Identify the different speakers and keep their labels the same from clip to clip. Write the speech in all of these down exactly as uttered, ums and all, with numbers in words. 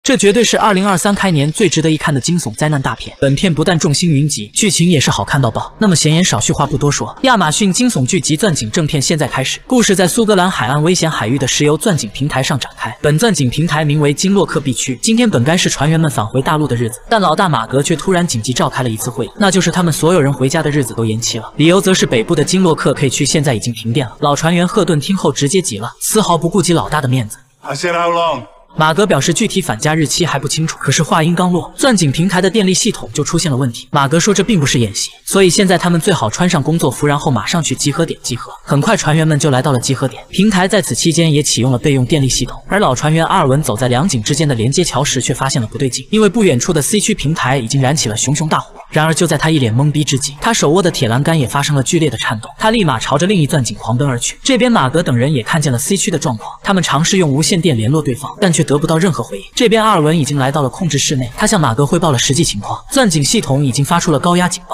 Speaker 1: 这绝对是二零二三开年最值得一看的惊悚灾难大片。本片不但众星云集，剧情也是好看到爆。那么闲言少叙，话不多说，亚马逊惊悚剧集《钻井》正片现在开始。故事在苏格兰海岸危险海域的石油钻井平台上展开。本钻井平台名为金洛克 B 区。今天本该是船员们返回大陆的日子，但老大马格却突然紧急召开了一次会议，那就是他们所有人回家的日子都延期了。理由则是北部的金洛克 K 区现在已经停电了。老船员赫顿听后直接急了，丝毫不顾及老大的面子。
Speaker 2: I said how long?
Speaker 1: 马格表示具体返家日期还不清楚，可是话音刚落，钻井平台的电力系统就出现了问题。马格说这并不是演习，所以现在他们最好穿上工作服，然后马上去集合点集合。很快船员们就来到了集合点，平台在此期间也启用了备用电力系统。而老船员阿尔文走在两井之间的连接桥时，却发现了不对劲，因为不远处的 C 区平台已经燃起了熊熊大火。然而就在他一脸懵逼之际，他手握的铁栏杆也发生了剧烈的颤动，他立马朝着另一钻井狂奔而去。这边马格等人也看见了 C 区的状况，他们尝试用无线电联络对方，但却得不到任何回应。这边阿尔文已经来到了控制室内，他向马格汇报了实际情况，钻井系统已经发出了高压警报。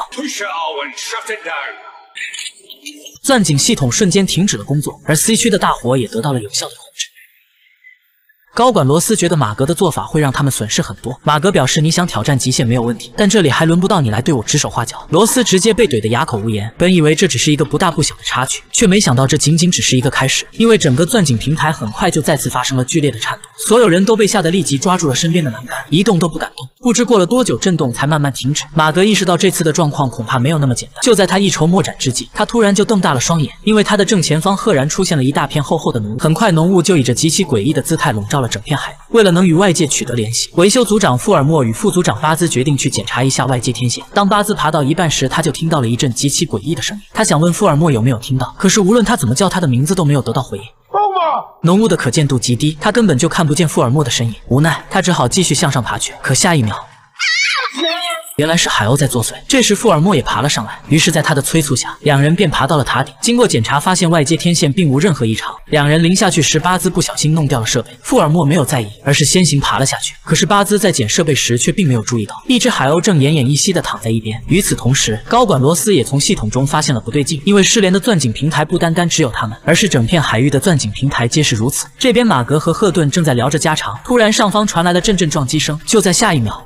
Speaker 1: 钻井系统瞬间停止了工作，而 C 区的大火也得到了有效的控制。高管罗斯觉得马格的做法会让他们损失很多。马格表示：“你想挑战极限没有问题，但这里还轮不到你来对我指手画脚。”罗斯直接被怼得哑口无言。本以为这只是一个不大不小的插曲，却没想到这仅仅只是一个开始。因为整个钻井平台很快就再次发生了剧烈的颤动，所有人都被吓得立即抓住了身边的栏杆，一动都不敢动。不知过了多久，震动才慢慢停止。马格意识到这次的状况恐怕没有那么简单。就在他一筹莫展之际，他突然就瞪大了双眼，因为他的正前方赫然出现了一大片厚厚的浓雾。很快，浓雾就以着极其诡异的姿态笼罩了整片海域。为了能与外界取得联系，维修组长富尔莫与副组长巴兹决定去检查一下外界天线。当巴兹爬到一半时，他就听到了一阵极其诡异的声音。他想问富尔莫有没有听到，可是无论他怎么叫他的名字都没有得到回应。浓雾的可见度极低，他根本就看不见富尔莫的身影。无奈，他只好继续向上爬去。可下一秒，原来是海鸥在作祟。这时富尔莫也爬了上来，于是在他的催促下，两人便爬到了塔顶。经过检查，发现外接天线并无任何异常。两人临下去时，巴兹不小心弄掉了设备。富尔莫没有在意，而是先行爬了下去。可是巴兹在捡设备时却并没有注意到，一只海鸥正奄奄一息地躺在一边。与此同时，高管罗斯也从系统中发现了不对劲，因为失联的钻井平台不单单只有他们，而是整片海域的钻井平台皆是如此。这边马格和赫顿正在聊着家常，突然上方传来了阵阵撞击声。就在下一秒，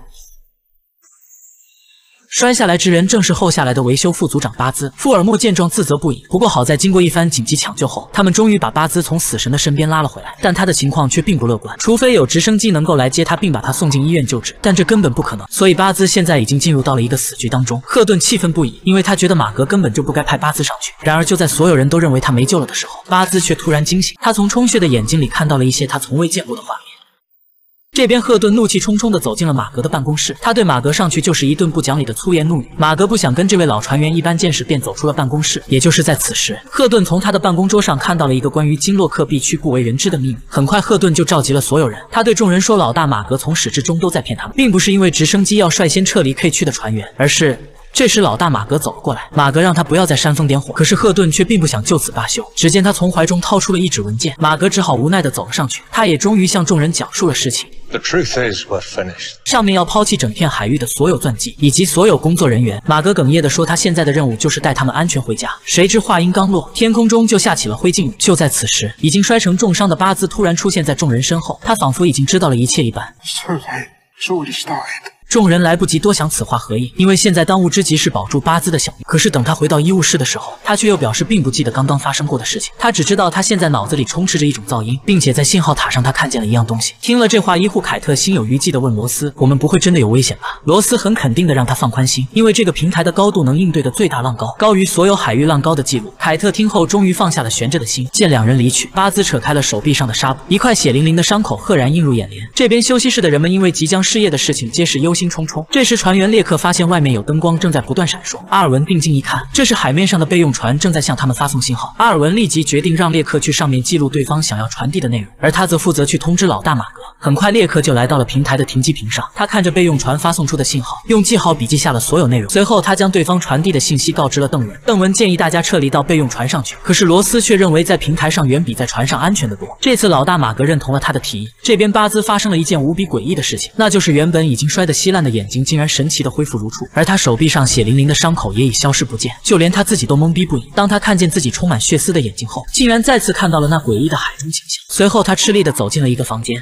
Speaker 1: 摔下来之人正是后下来的维修副组长巴兹。富尔莫见状自责不已，不过好在经过一番紧急抢救后，他们终于把巴兹从死神的身边拉了回来。但他的情况却并不乐观，除非有直升机能够来接他并把他送进医院救治，但这根本不可能。所以巴兹现在已经进入到了一个死局当中。赫顿气愤不已，因为他觉得马格根本就不该派巴兹上去。然而就在所有人都认为他没救了的时候，巴兹却突然惊醒，他从充血的眼睛里看到了一些他从未见过的画面。这边赫顿怒气冲冲地走进了马格的办公室，他对马格上去就是一顿不讲理的粗言怒语。马格不想跟这位老船员一般见识，便走出了办公室。也就是在此时，赫顿从他的办公桌上看到了一个关于金洛克 B 区不为人知的秘密。很快，赫顿就召集了所有人，他对众人说：“老大马格从始至终都在骗他们，并不是因为直升机要率先撤离 K 区的船员，而是……”这时，老大马格走了过来，马格让他不要再煽风点火，可是赫顿却并不想就此罢休。只见他从怀中掏出了一纸文件，马格只好无奈地走了上去。他也终于向众人讲述了事情。
Speaker 2: The truth is, we're finished.
Speaker 1: 上面要抛弃整片海域的所有钻机以及所有工作人员。马格哽咽地说，他现在的任务就是带他们安全回家。谁知话音刚落，天空中就下起了灰烬雨。就在此时，已经摔成重伤的巴兹突然出现在众人身后，他仿佛已经知道了一切一般。
Speaker 2: So late. It's already started.
Speaker 1: 众人来不及多想此话何意，因为现在当务之急是保住巴兹的小命。可是等他回到医务室的时候，他却又表示并不记得刚刚发生过的事情，他只知道他现在脑子里充斥着一种噪音，并且在信号塔上他看见了一样东西。听了这话，医护凯特心有余悸地问罗斯：“我们不会真的有危险吧？”罗斯很肯定地让他放宽心，因为这个平台的高度能应对的最大浪高高于所有海域浪高的记录。凯特听后终于放下了悬着的心。见两人离去，巴兹扯开了手臂上的纱布，一块血淋淋的伤口赫然映入眼帘。这边休息室的人们因为即将失业的事情皆是忧心忡忡。这时船员列克发现外面有灯光正在不断闪烁，阿尔文定睛一看，这是海面上的备用船正在向他们发送信号。阿尔文立即决定让列克去上面记录对方想要传递的内容，而他则负责去通知老大马格。很快，列克就来到了平台的停机坪上，他看着备用船发送出的信号，用记号笔记下了所有内容。随后，他将对方传递的信息告知了邓文。邓文建议大家撤离到备用船上去，可是罗斯却认为在平台上远比在船上安全得多。这次老大马格认同了他的提议。这边巴兹发生了一件无比诡异的事情，那就是原本已经摔得稀烂的眼睛竟然神奇的恢复如初，而他手臂上血淋淋的伤口也已消失不见，就连他自己都懵逼不已。当他看见自己充满血丝的眼睛后，竟然再次看到了那诡异的海中景象。随后他吃力地走进了一个房间，当他看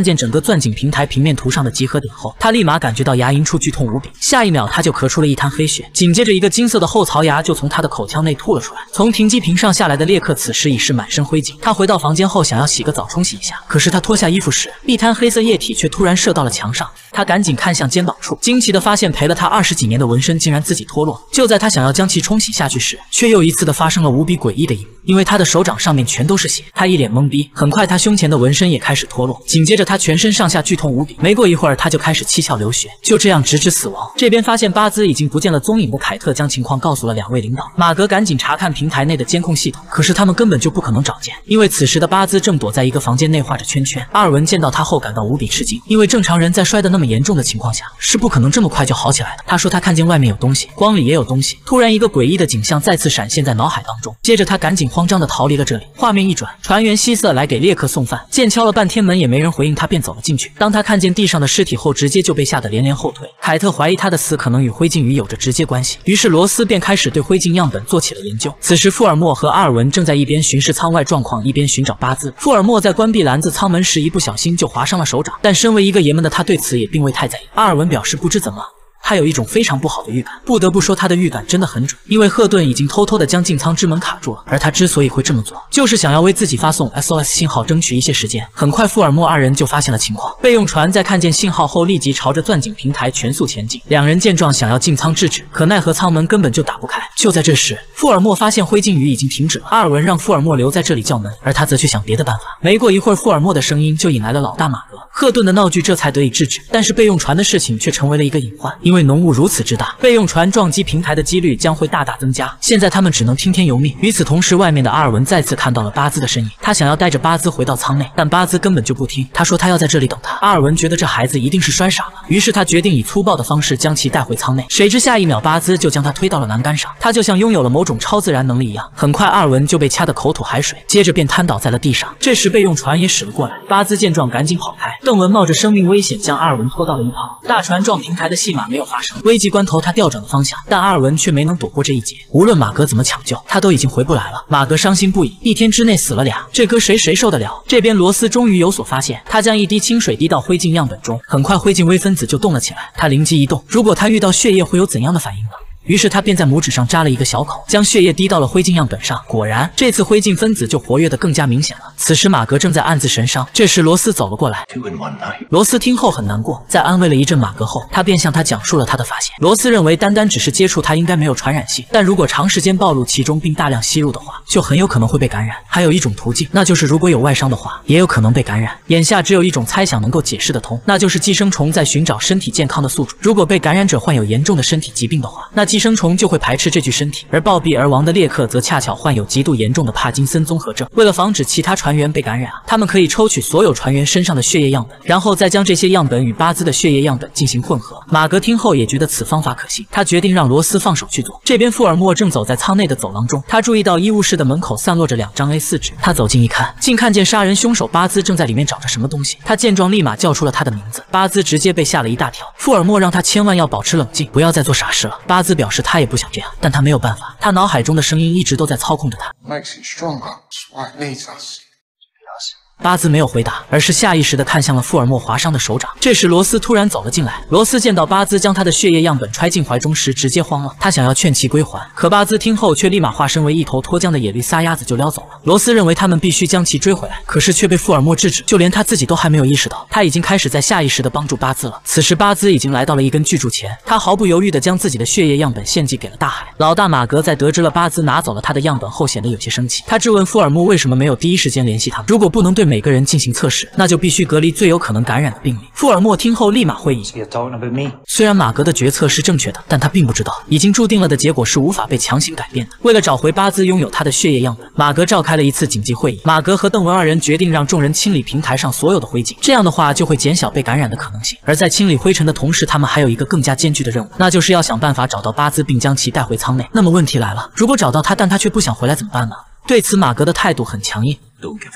Speaker 1: 看见整个钻井平台平面图上的集合点后，他立马感觉到牙龈处剧痛无比，下一秒他就咳出了一滩黑血，紧接着一个金色的后槽牙就从他的口腔内吐了出来。从停机坪上下来的列克此时已是满身灰烬，他回到房间后想要洗个澡冲洗一下，可是他脱下衣服时，一滩黑色液体却突然射到了墙上。他赶紧看向肩膀处，惊奇地发现陪了他二十几年的纹身竟然自己脱落。就在他想要将其冲洗下去时，却又一次的发生了无比诡异的一幕，因为他的手掌上面全都是血。他一脸懵逼，很快他胸前的纹身也开始脱落，紧接着他全身上下剧痛无比。没过一会儿，他就开始七窍流血，就这样直至死亡。这边发现巴兹已经不见了踪影的凯特将情况告诉了两位领导，马格赶紧查看平台内的监控系统，可是他们根本就不可能找见，因为此时的巴兹正躲在一个房间内画着圈圈。阿尔文见到他后感到无比吃惊，因为正常人在摔得那么严重的情况下是不可能这么快就好起来的。他说他看见外面有东西，光里也有东西。突然一个诡异的景象再次闪现在脑海当中，接着他赶紧慌张地逃离了这里。画面一转，船员希瑟来给列克送饭，见敲了半天门也没人回应他，便走了进去。当他看见地上的尸体后，直接就被吓得连连后退。凯特怀疑他的死可能与灰烬鱼有着直接关系，于是罗斯便开始对灰烬样本做起了研究。此时富尔莫和阿尔文正在一边巡视舱外状况，一边寻找巴兹。富尔莫在关闭篮子舱门时一不小心就划伤了手掌，但身为一个爷们的他对此也并未太在意。阿尔文表示不知怎么他有一种非常不好的预感，不得不说他的预感真的很准，因为赫顿已经偷偷的将进舱之门卡住了，而他之所以会这么做，就是想要为自己发送 S O S 信号争取一些时间。很快，富尔莫二人就发现了情况，备用船在看见信号后立即朝着钻井平台全速前进。两人见状想要进舱制止，可奈何舱门根本就打不开。就在这时，富尔莫发现灰烬鱼已经停止了，阿尔文让富尔莫留在这里叫门，而他则去想别的办法。没过一会儿，富尔莫的声音就引来了老大马格，赫顿的闹剧这才得以制止。但是备用船的事情却成为了一个隐患，因为浓雾如此之大，备用船撞击平台的几率将会大大增加。现在他们只能听天由命。与此同时，外面的阿尔文再次看到了巴兹的身影，他想要带着巴兹回到舱内，但巴兹根本就不听，他说他要在这里等他。阿尔文觉得这孩子一定是摔傻了，于是他决定以粗暴的方式将其带回舱内。谁知下一秒，巴兹就将他推到了栏杆上，他就像拥有了某种超自然能力一样，很快阿尔文就被掐得口吐海水，接着便瘫倒在了地上。这时备用船也驶了过来，巴兹见状赶紧跑开，邓文冒着生命危险将阿尔文拖到了一旁。大船撞平台的戏码没有发生，危急关头他调转了方向，但阿尔文却没能躲过这一劫。无论马格怎么抢救，他都已经回不来了。马格伤心不已，一天之内死了俩，这搁谁谁受得了？这边罗斯终于有所发现，他将一滴清水滴到灰烬样本中，很快灰烬微分子就动了起来。他灵机一动，如果他遇到血液会有怎样的反应呢？于是他便在拇指上扎了一个小口，将血液滴到了灰烬样本上。果然，这次灰烬分子就活跃得更加明显了。此时马格正在暗自神伤，这时罗斯走了过来。罗斯听后很难过，在安慰了一阵马格后，他便向他讲述了他的发现。罗斯认为单单只是接触它应该没有传染性，但如果长时间暴露其中并大量吸入的话，就很有可能会被感染。还有一种途径，那就是如果有外伤的话，也有可能被感染。眼下只有一种猜想能够解释得通，那就是寄生虫在寻找身体健康的宿主。如果被感染者患有严重的身体疾病的话，那寄生虫就会排斥这具身体，而暴毙而亡的列克则恰巧患有极度严重的帕金森综合症。为了防止其他船员被感染，他们可以抽取所有船员身上的血液样本，然后再将这些样本与巴兹的血液样本进行混合。马格听后也觉得此方法可行，他决定让罗斯放手去做。这边富尔莫正走在舱内的走廊中，他注意到医务室的门口散落着两张 A 四 纸，他走近一看，竟看见杀人凶手巴兹正在里面找着什么东西。他见状立马叫出了他的名字，巴兹直接被吓了一大跳。富尔莫让他千万要保持冷静，不要再做傻事了。巴兹表示他也不想这样，但他没有办法，他脑海中的声音一直都在操控着他。
Speaker 2: Makes it stronger. That's why it needs us.
Speaker 1: 巴兹没有回答，而是下意识地看向了富尔莫划伤的手掌。这时罗斯突然走了进来，罗斯见到巴兹将他的血液样本揣进怀中时，直接慌了，他想要劝其归还，可巴兹听后却立马化身为一头脱缰的野驴撒丫子就撩走了。罗斯认为他们必须将其追回来，可是却被富尔莫制止，就连他自己都还没有意识到，他已经开始在下意识地帮助巴兹了。此时巴兹已经来到了一根巨柱前，他毫不犹豫地将自己的血液样本献祭给了大海。老大马格在得知了巴兹拿走了他的样本后，显得有些生气，他质问富尔莫为什么没有第一时间联系他们，如果不能对每个人进行测试，那就必须隔离最有可能感染的病例。富尔莫听后立马会意，虽然马格的决策是正确的，但他并不知道已经注定了的结果是无法被强行改变的。为了找回巴兹拥有他的血液样本，马格召开了一次紧急会议。马格和邓文二人决定让众人清理平台上所有的灰烬，这样的话就会减小被感染的可能性。而在清理灰尘的同时，他们还有一个更加艰巨的任务，那就是要想办法找到巴兹并将其带回舱内。那么问题来了，如果找到他但他却不想回来怎么办呢？对此马格的态度很强硬。Don't give him power.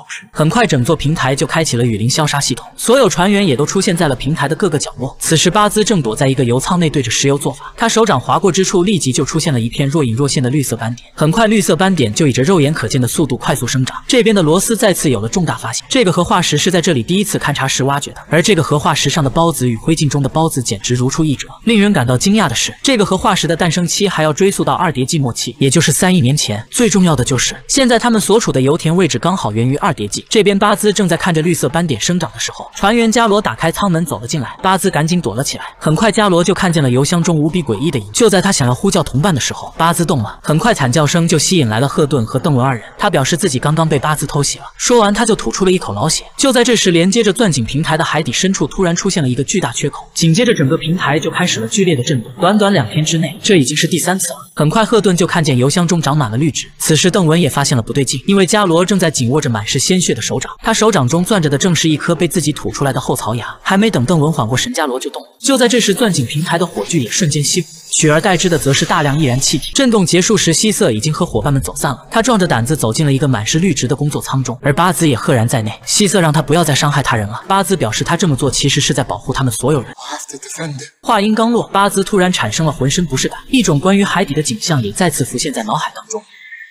Speaker 1: 宝石。很快，整座平台就开启了雨林消杀系统，所有船员也都出现在了平台的各个角落。此时，巴兹正躲在一个油舱内对着石油做法，他手掌划过之处，立即就出现了一片若隐若现的绿色斑点。很快，绿色斑点就以着肉眼可见的速度快速生长。这边的罗斯再次有了重大发现，这个核化石是在这里第一次勘察时挖掘的，而这个核化石上的孢子与灰烬中的孢子简直如出一辙。令人感到惊讶的是，这个核化石的诞生期还要追溯到二叠纪末期，也就是三亿年前。最重要的就是，现在他们所处的油田位置刚好源于二叠纪。这边巴兹正在看着绿色斑点生长的时候，船员加罗打开舱门走了进来，巴兹赶紧躲了起来。很快，加罗就看见了油箱中无比诡异的影。就在他想要呼叫同伴的时候，巴兹动了。很快，惨叫声就吸引来了赫顿和邓文二人。他表示自己刚刚被巴兹偷袭了，说完他就吐出了一口老血。就在这时，连接着钻井平台的海底深处突然出现了一个巨大缺口，紧接着整个平台就开始了剧烈的震动。短短两天之内，这已经是第三次了。很快，赫顿就看见油箱中长满了绿脂。此时，邓文也发现了不对劲，因为加罗正在紧握着满是鲜血的手掌，他手掌中攥着的正是一颗被自己吐出来的后槽牙。还没等邓文缓过神，加罗就动了。就在这时，钻井平台的火炬也瞬间熄火。取而代之的则是大量易燃气体。震动结束时，希瑟已经和伙伴们走散了。他壮着胆子走进了一个满是绿植的工作舱中，而巴兹也赫然在内。希瑟让他不要再伤害他人了。巴兹表示他这么做其实是在保护他们所有人。话音刚落，巴兹突然产生了浑身不适感，一种关于海底的景象也再次浮现在脑海当中。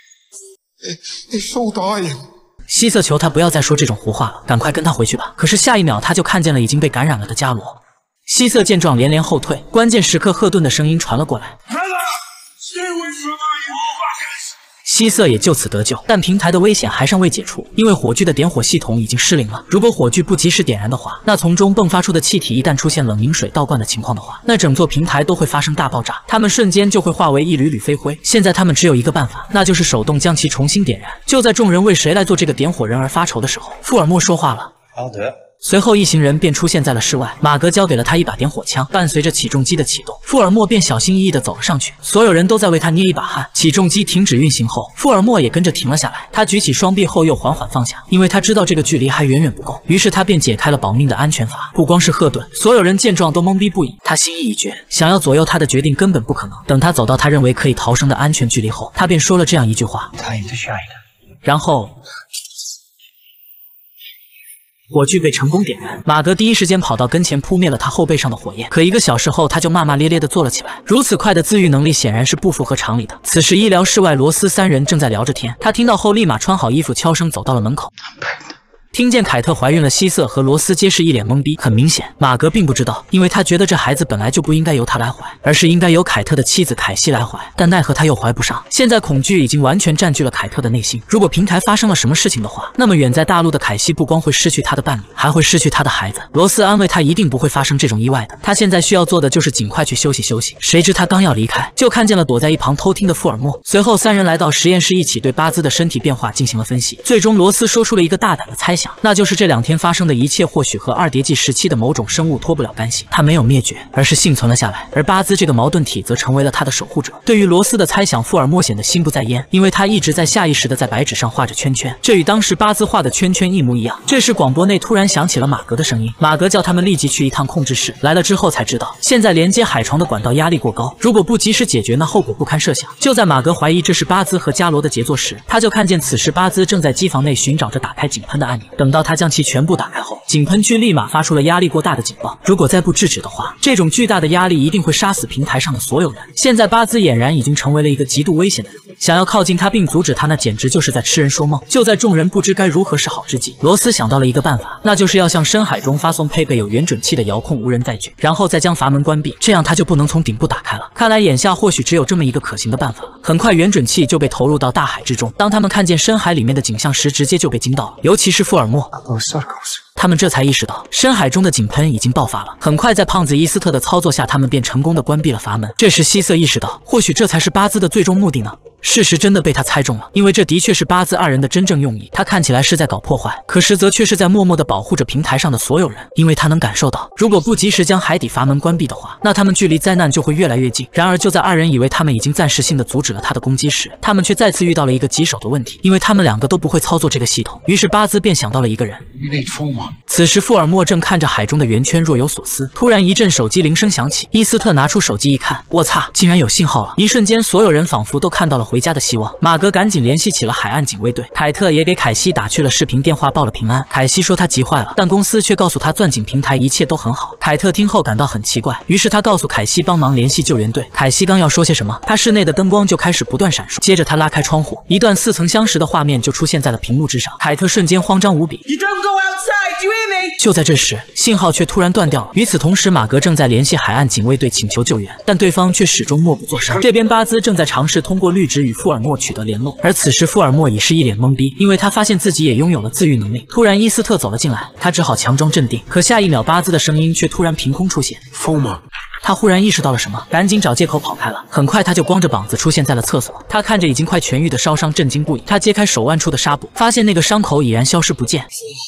Speaker 1: 希瑟求他不要再说这种胡话了，赶快跟他回去吧。可是下一秒，他就看见了已经被感染了的加罗。希瑟见状连连后退，关键时刻赫顿的声音传了过来，希瑟也就此得救。但平台的危险还尚未解除，因为火炬的点火系统已经失灵了。如果火炬不及时点燃的话，那从中迸发出的气体一旦出现冷凝水倒灌的情况的话，那整座平台都会发生大爆炸，它们瞬间就会化为一缕缕飞灰。现在他们只有一个办法，那就是手动将其重新点燃。就在众人为谁来做这个点火人而发愁的时候，富尔莫说话了。好的。随后，一行人便出现在了室外。马格交给了他一把点火枪，伴随着起重机的启动，富尔莫便小心翼翼地走了上去。所有人都在为他捏一把汗。起重机停止运行后，富尔莫也跟着停了下来。他举起双臂后又缓缓放下，因为他知道这个距离还远远不够。于是他便解开了保命的安全阀。不光是赫顿，所有人见状都懵逼不已。他心意已决，想要左右他的决定根本不可能。等他走到他认为可以逃生的安全距离后，他便说了这样一句话，然后火炬被成功点燃，马格第一时间跑到跟前扑灭了他后背上的火焰。可一个小时后，他就骂骂咧咧地坐了起来。如此快的自愈能力显然是不符合常理的。此时，医疗室外，罗斯三人正在聊着天。他听到后，立马穿好衣服，悄声走到了门口。听见凯特怀孕了，希瑟和罗斯皆是一脸懵逼。很明显，马格并不知道，因为他觉得这孩子本来就不应该由他来怀，而是应该由凯特的妻子凯西来怀。但奈何他又怀不上。现在恐惧已经完全占据了凯特的内心。如果平台发生了什么事情的话，那么远在大陆的凯西不光会失去他的伴侣，还会失去他的孩子。罗斯安慰他，一定不会发生这种意外的。他现在需要做的就是尽快去休息休息。谁知他刚要离开，就看见了躲在一旁偷听的富尔莫。随后，三人来到实验室，一起对巴兹的身体变化进行了分析。最终，罗斯说出了一个大胆的猜想，那就是这两天发生的一切或许和二叠纪时期的某种生物脱不了干系。它没有灭绝，而是幸存了下来。而巴兹这个矛盾体则成为了他的守护者。对于罗斯的猜想，富尔莫显得心不在焉，因为他一直在下意识地在白纸上画着圈圈，这与当时巴兹画的圈圈一模一样。这时，广播内突然响起了马格的声音，马格叫他们立即去一趟控制室。来了之后才知道，现在连接海床的管道压力过高，如果不及时解决，那后果不堪设想。就在马格怀疑这是巴兹和加罗的杰作时，他就看见此时巴兹正在机房内寻找着打开井喷的按钮。等到他将其全部打开后，井喷区立马发出了压力过大的警报。如果再不制止的话，这种巨大的压力一定会杀死平台上的所有人。现在巴兹俨然已经成为了一个极度危险的人物，想要靠近他并阻止他，那简直就是在痴人说梦。就在众人不知该如何是好之际，罗斯想到了一个办法，那就是要向深海中发送配备有圆准器的遥控无人载具，然后再将阀门关闭，这样他就不能从顶部打开了。看来眼下或许只有这么一个可行的办法了。很快，圆准器就被投入到大海之中。当他们看见深海里面的景象时，直接就被惊到了，尤其是富尔莫。他们这才意识到，深海中的井喷已经爆发了。很快，在胖子伊斯特的操作下，他们便成功的关闭了阀门。这时，希瑟意识到，或许这才是巴兹的最终目的呢。事实真的被他猜中了，因为这的确是巴兹二人的真正用意。他看起来是在搞破坏，可实则却是在默默地保护着平台上的所有人，因为他能感受到，如果不及时将海底阀门关闭的话，那他们距离灾难就会越来越近。然而，就在二人以为他们已经暂时性的阻止了他的攻击时，他们却再次遇到了一个棘手的问题，因为他们两个都不会操作这个系统。于是巴兹便想到了一个人。此时，富尔莫正看着海中的圆圈若有所思，突然一阵手机铃声响起。伊斯特拿出手机一看，我擦，竟然有信号了！一瞬间，所有人仿佛都看到了回家的希望。马格赶紧联系起了海岸警卫队，凯特也给凯西打去了视频电话报了平安。凯西说他急坏了，但公司却告诉他钻井平台一切都很好。凯特听后感到很奇怪，于是他告诉凯西帮忙联系救援队。凯西刚要说些什么，他室内的灯光就开始不断闪烁，接着他拉开窗户，一段似曾相识的画面就出现在了屏幕之上。凯特瞬间慌张无比。You don't go outside, you hear me? 就在这时，信号却突然断掉了。与此同时，马格正在联系海岸警卫队请求救援，但对方却始终默不作声。这边巴兹正在尝试通过绿植与富尔莫取得联络，而此时富尔莫已是一脸懵逼，因为他发现自己也拥有了自愈能力。突然，伊斯特走了进来，他只好强装镇定，可下一秒，巴兹的声音却突然凭空出现。
Speaker 2: Fulmer。
Speaker 1: 他忽然意识到了什么，赶紧找借口跑开了。很快，他就光着膀子出现在了厕所。他看着已经快痊愈的烧伤，震惊不已。他揭开手腕处的纱布，发现那个伤口已然消失不见。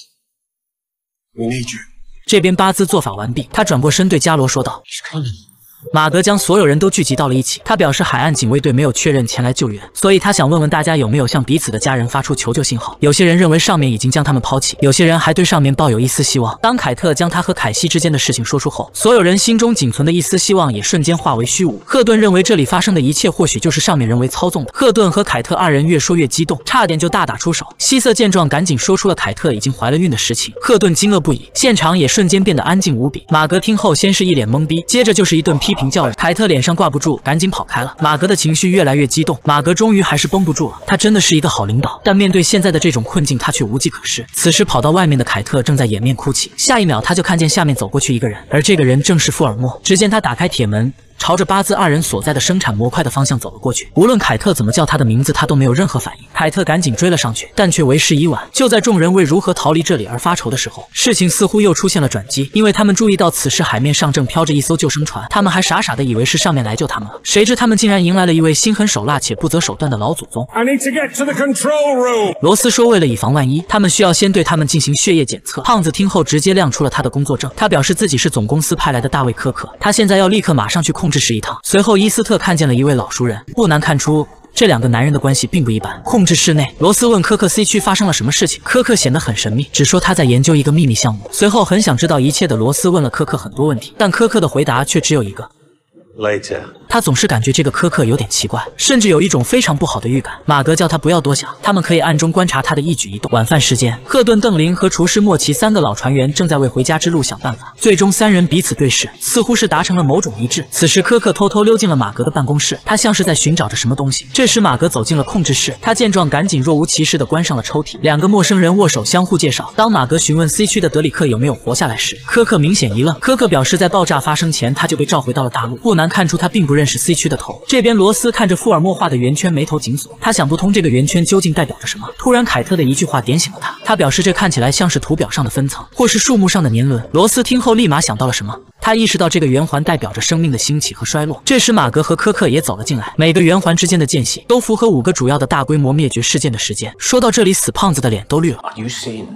Speaker 2: We need you.
Speaker 1: 这边巴兹做法完毕，他转过身对加罗说道。马格将所有人都聚集到了一起，他表示海岸警卫队没有确认前来救援，所以他想问问大家有没有向彼此的家人发出求救信号。有些人认为上面已经将他们抛弃，有些人还对上面抱有一丝希望。当凯特将他和凯西之间的事情说出后，所有人心中仅存的一丝希望也瞬间化为虚无。赫顿认为这里发生的一切或许就是上面人为操纵的。赫顿和凯特二人越说越激动，差点就大打出手。希瑟见状赶紧说出了凯特已经怀了孕的事情。赫顿惊愕不已，现场也瞬间变得安静无比。马格听后先是一脸懵逼，接着就是一顿批评教育。凯特脸上挂不住，赶紧跑开了。马格的情绪越来越激动，马格终于还是绷不住了。他真的是一个好领导，但面对现在的这种困境，他却无计可施。此时跑到外面的凯特正在掩面哭泣，下一秒他就看见下面走过去一个人，而这个人正是富尔莫。只见他打开铁门，朝着巴兹二人所在的生产模块的方向走了过去。无论凯特怎么叫他的名字，他都没有任何反应。凯特赶紧追了上去，但却为时已晚。就在众人为如何逃离这里而发愁的时候，事情似乎又出现了转机，因为他们注意到此时海面上正飘着一艘救生船，他们还傻傻的以为是上面来救他们了，谁知他们竟然迎来了一位心狠手辣且不择手段的老祖宗。
Speaker 3: I need to get to the control room.
Speaker 1: 罗斯说，为了以防万一，他们需要先对他们进行血液检测。胖子听后直接亮出了他的工作证，他表示自己是总公司派来的大卫科克，他现在要立刻马上去控制室一趟。随后伊斯特看见了一位老熟人，不难看出这两个男人的关系并不一般。控制室内，罗斯问科克 C 区发生了什么事情，科克显得很神秘，只说他在研究一个秘密项目。随后很想知道一切的罗斯问了科克很多问题，但科克的回答却只有一个
Speaker 3: Later.
Speaker 1: 他总是感觉这个科克有点奇怪，甚至有一种非常不好的预感。马格叫他不要多想，他们可以暗中观察他的一举一动。晚饭时间，赫顿、邓林和厨师莫奇三个老船员正在为回家之路想办法。最终，三人彼此对视，似乎是达成了某种一致。此时，科克偷偷溜进了马格的办公室，他像是在寻找着什么东西。这时，马格走进了控制室，他见状赶紧若无其事地关上了抽屉。两个陌生人握手相互介绍。当马格询问 C 区的德里克有没有活下来时，科克明显一愣。科克表示，在爆炸发生前他就被召回到了大陆，不难看出他并不认识 C 区的头。这边罗斯看着富尔莫画的圆圈，眉头紧锁，他想不通这个圆圈究竟代表着什么。突然，凯特的一句话点醒了他，他表示这看起来像是图表上的分层，或是树木上的年轮。罗斯听后立马想到了什么，他意识到这个圆环代表着生命的兴起和衰落。这时，马格和科克也走了进来，每个圆环之间的间隙都符合五个主要的大规模灭绝事件的时间。说到这里，死胖子的脸都绿了。
Speaker 4: Are you saying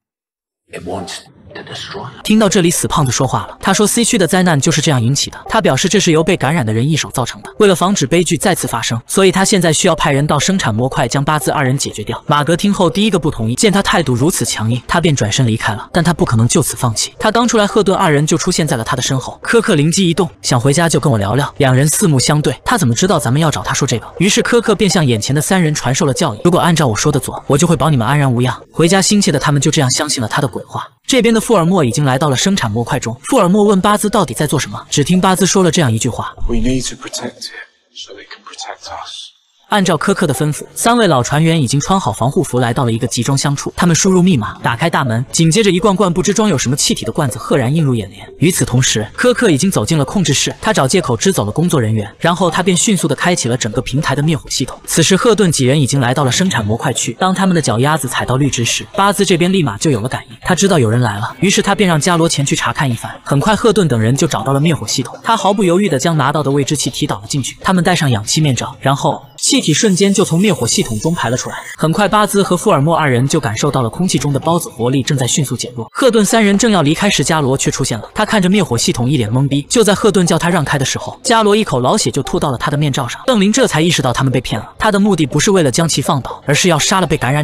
Speaker 4: it wants to destroy?
Speaker 1: 听到这里，死胖子说话了。他说 C 区的灾难就是这样引起的。他表示这是由被感染的人一手造成的。为了防止悲剧再次发生，所以他现在需要派人到生产模块将巴兹二人解决掉。马格听后第一个不同意，见他态度如此强硬，他便转身离开了。但他不可能就此放弃。他刚出来，赫顿二人就出现在了他的身后。科克灵机一动，想回家就跟我聊聊。两人四目相对，他怎么知道咱们要找他说这个？于是科克便向眼前的三人传授了教义：如果按照我说的做，我就会保你们安然无恙。回家心切的他们就这样相信了他的鬼话。 这边的富尔莫已经来到了生产模块中。富尔莫问巴兹到底在做什么，只听巴兹说了这样一句话
Speaker 2: We need to protect it so they can protect us.
Speaker 1: 按照科克的吩咐，三位老船员已经穿好防护服，来到了一个集装箱处。他们输入密码，打开大门，紧接着一罐罐不知装有什么气体的罐子赫然映入眼帘。与此同时，科克已经走进了控制室，他找借口支走了工作人员，然后他便迅速地开启了整个平台的灭火系统。此时，赫顿几人已经来到了生产模块区。当他们的脚丫子踩到绿植时，巴兹这边立马就有了感应，他知道有人来了，于是他便让加罗前去查看一番。很快，赫顿等人就找到了灭火系统，他毫不犹豫地将拿到的未知气体导了进去。他们戴上氧气面罩，然后 气体瞬间就从灭火系统中排了出来。很快，巴兹和富尔莫二人就感受到了空气中的孢子活力正在迅速减弱。赫顿三人正要离开时，加罗却出现了。他看着灭火系统，一脸懵逼。就在赫顿叫他让开的时候，加罗一口老血就吐到了他的面罩上。邓林这才意识到他们被骗了。他的目的不是为了将其放倒，而是要杀了被感染者。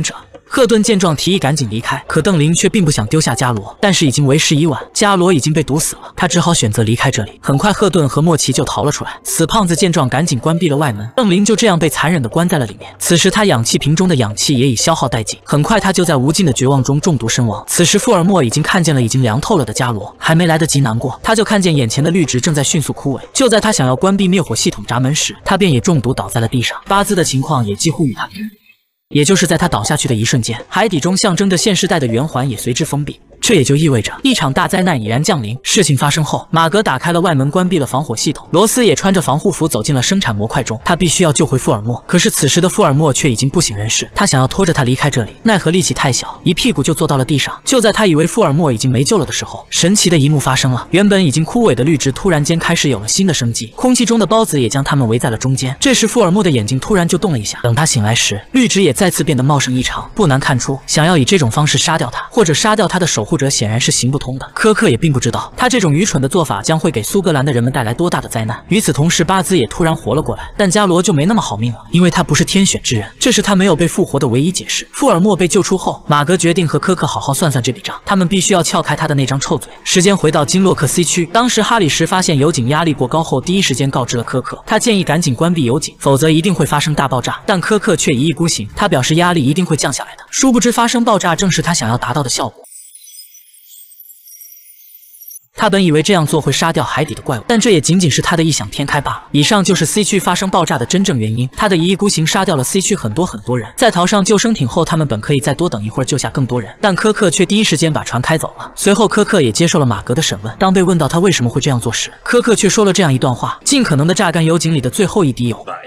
Speaker 1: 赫顿见状提议赶紧离开，可邓林却并不想丢下伽罗，但是已经为时已晚，伽罗已经被毒死了，他只好选择离开这里。很快，赫顿和莫奇就逃了出来。死胖子见状赶紧关闭了外门，邓林就这样被残忍地关在了里面。此时他氧气瓶中的氧气也已消耗殆尽，很快他就在无尽的绝望中中毒身亡。此时福尔莫已经看见了已经凉透了的伽罗，还没来得及难过，他就看见眼前的绿植正在迅速枯萎。就在他想要关闭灭火系统闸门时，他便也中毒倒在了地上。巴兹的情况也几乎与他同。也就是在他倒下去的一瞬间，海底中象征着现世代的圆环也随之封闭。这也就意味着一场大灾难已然降临。事情发生后，马格打开了外门，关闭了防火系统。罗斯也穿着防护服走进了生产模块中，他必须要救回福尔莫。可是此时的福尔莫却已经不省人事，他想要拖着他离开这里，奈何力气太小，一屁股就坐到了地上。就在他以为福尔莫已经没救了的时候，神奇的一幕发生了，原本已经枯萎的绿植突然间开始有了新的生机，空气中的孢子也将他们围在了中间。这时福尔莫的眼睛突然就动了一下，等他醒来时，绿植也再次变得茂盛异常。不难看出，想要以这种方式杀掉他，或者杀掉他的守护者，显然是行不通的。科克也并不知道，他这种愚蠢的做法将会给苏格兰的人们带来多大的灾难。与此同时，巴兹也突然活了过来，但伽罗就没那么好命了，因为他不是天选之人，这是他没有被复活的唯一解释。福尔莫被救出后，马格决定和科克好好算算这笔账，他们必须要撬开他的那张臭嘴。时间回到金洛克 C 区，当时哈里什发现油井压力过高后，第一时间告知了科克，他建议赶紧关闭油井，否则一定会发生大爆炸。但科克却一意孤行，他表示压力一定会降下来的。殊不知发生爆炸正是他想要达到的效果。他本以为这样做会杀掉海底的怪物，但这也仅仅是他的异想天开罢了。以上就是 C 区发生爆炸的真正原因。他的一意孤行杀掉了 C 区很多很多人，在逃上救生艇后，他们本可以再多等一会儿救下更多人，但科克却第一时间把船开走了。随后科克也接受了马格的审问，当被问到他为什么会这样做时，科克却说了这样一段话：尽可能的榨干油井里的最后一滴油。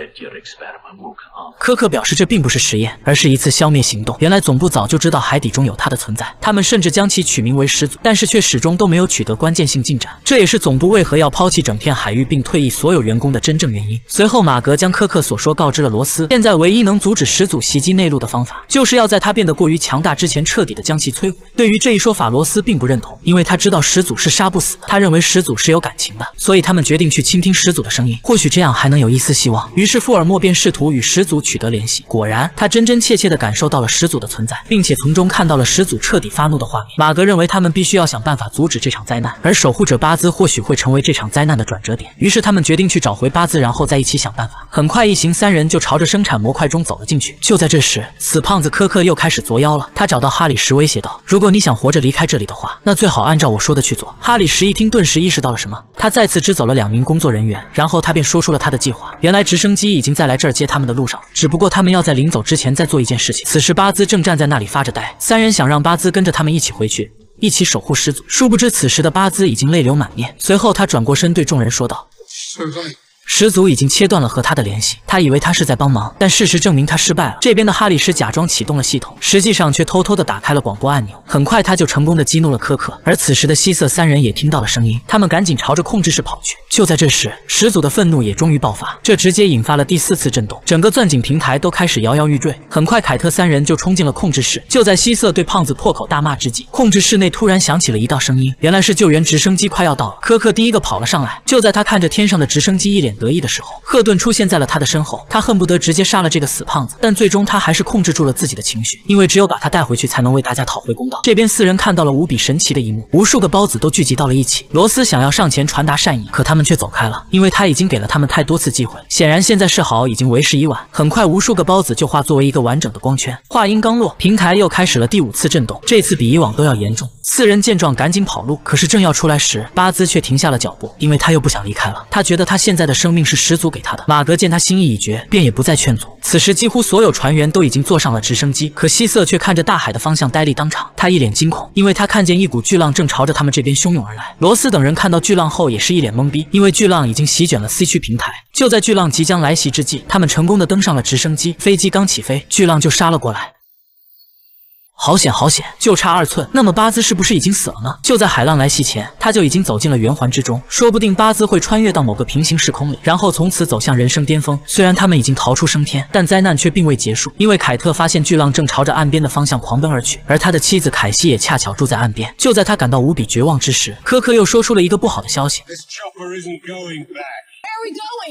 Speaker 1: 科克表示这并不是实验，而是一次消灭行动。原来总部早就知道海底中有他的存在，他们甚至将其取名为始祖，但是却始终都没有取得关键性进展。这也是总部为何要抛弃整片海域并退役所有员工的真正原因。随后马格将科克所说告知了罗斯，现在唯一能阻止始祖袭击内陆的方法，就是要在他变得过于强大之前彻底的将其摧毁。对于这一说法，罗斯并不认同，因为他知道始祖是杀不死的，他认为始祖是有感情的，所以他们决定去倾听始祖的声音，或许这样还能有一丝希望。于是福尔莫便试图与始祖取得联系，果然他真真切切地感受到了始祖的存在，并且从中看到了始祖彻底发怒的画面。马格认为他们必须要想办法阻止这场灾难，而守护者巴兹或许会成为这场灾难的转折点。于是他们决定去找回巴兹，然后再一起想办法。很快一行三人就朝着生产模块中走了进去。就在这时，死胖子科克又开始作妖了，他找到哈里什威胁道，如果你想活着离开这里的话，那最好按照我说的去做。哈里什一听顿时意识到了什么，他再次支走了两名工作人员，然后他便说出了他的计划。原来直升机已经在来这儿接他们的路上，只不过他们要在临走之前再做一件事情。此时巴兹正站在那里发着呆，三人想让巴兹跟着他们一起回去，一起守护始祖。殊不知此时的巴兹已经泪流满面，随后他转过身对众人说道，始祖已经切断了和他的联系，他以为他是在帮忙，但事实证明他失败了。这边的哈里什假装启动了系统，实际上却偷偷地打开了广播按钮。很快他就成功地激怒了科克，而此时的希瑟三人也听到了声音，他们赶紧朝着控制室跑去。就在这时，始祖的愤怒也终于爆发，这直接引发了第四次震动，整个钻井平台都开始摇摇欲坠。很快凯特三人就冲进了控制室。就在希瑟对胖子破口大骂之际，控制室内突然响起了一道声音，原来是救援直升机快要到了。科克第一个跑了上来，就在他看着天上的直升机一脸得意的时候，赫顿出现在了他的身后，他恨不得直接杀了这个死胖子，但最终他还是控制住了自己的情绪，因为只有把他带回去才能为大家讨回公道。这边四人看到了无比神奇的一幕，无数个孢子都聚集到了一起。罗斯想要上前传达善意，可他们却走开了，因为他已经给了他们太多次机会，显然现在示好已经为时已晚。很快无数个孢子就化作为一个完整的光圈。话音刚落，平台又开始了第五次震动，这次比以往都要严重。四人见状赶紧跑路，可是正要出来时，巴兹却停下了脚步，因为他又不想离开了。他觉得他现在的生命是始祖给他的。马格见他心意已决，便也不再劝阻。此时几乎所有船员都已经坐上了直升机，可希瑟却看着大海的方向呆立当场，他一脸惊恐，因为他看见一股巨浪正朝着他们这边汹涌而来。罗斯等人看到巨浪后也是一脸懵逼，因为巨浪已经席卷了 C 区平台。就在巨浪即将来袭之际，他们成功的登上了直升机，飞机刚起飞，巨浪就杀了过来。好险好险，就差二寸。那么巴兹是不是已经死了呢？就在海浪来袭前，他就已经走进了圆环之中，说不定巴兹会穿越到某个平行时空里，然后从此走向人生巅峰。虽然他们已经逃出升天，但灾难却并未结束，因为凯特发现巨浪正朝着岸边的方向狂奔而去，而他的妻子凯西也恰巧住在岸边。就在他感到无比绝望之时，科克又说出了一个不好的消息。
Speaker 2: This chopper isn't going back.
Speaker 5: Where are we going?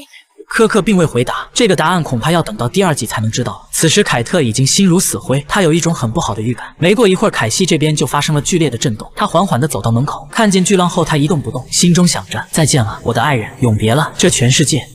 Speaker 1: 科克并未回答，这个答案恐怕要等到第二季才能知道。此时凯特已经心如死灰，他有一种很不好的预感。没过一会儿，凯西这边就发生了剧烈的震动。他缓缓地走到门口，看见巨浪后，他一动不动，心中想着：再见了，我的爱人，永别了，这全世界